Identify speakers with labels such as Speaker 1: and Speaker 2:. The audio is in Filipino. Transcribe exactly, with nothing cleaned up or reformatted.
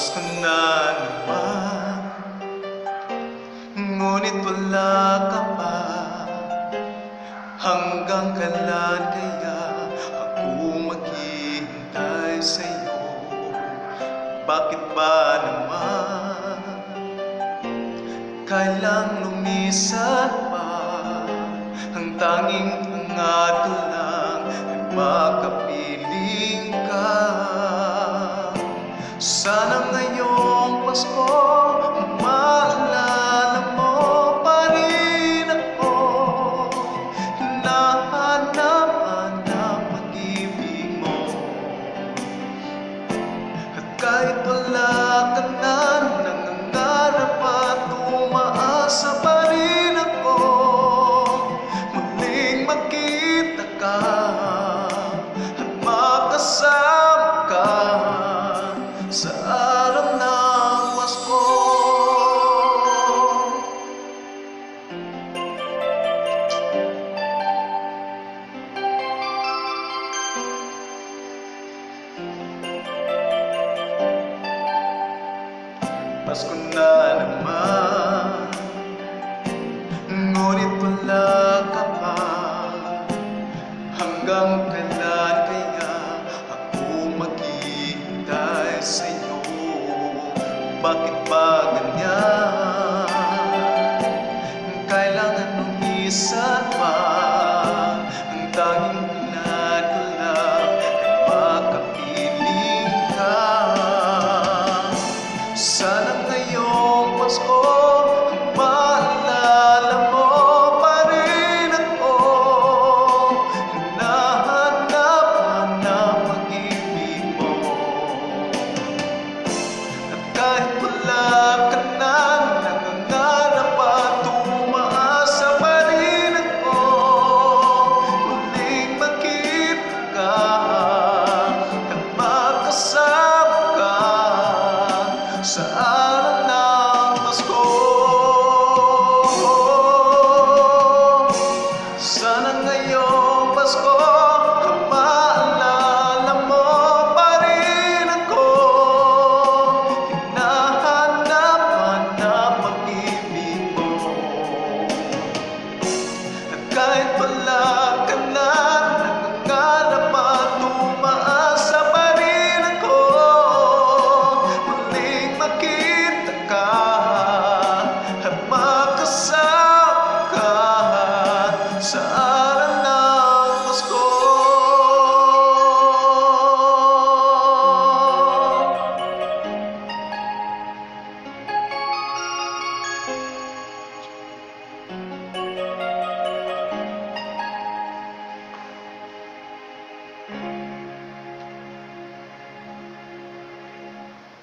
Speaker 1: Pasko na naman, ngunit wala ka pa. Hanggang kailan kaya ako maghihintay sa'yo? Bakit ba naman kailang lumisan pa? Ang tanging hangad ko lang ay makapiling ka. Sana ngayong Pasko maalala mo pa rin ako. Hinahanap-hanap pag-ibig mo. At kahit wala ka na, nangangarap at umaasa pa rin ako. Muling makita ka at makasama ka sa araw ng Pasko. Pasko na naman, ngunit wala ka pa. Hanggang kailan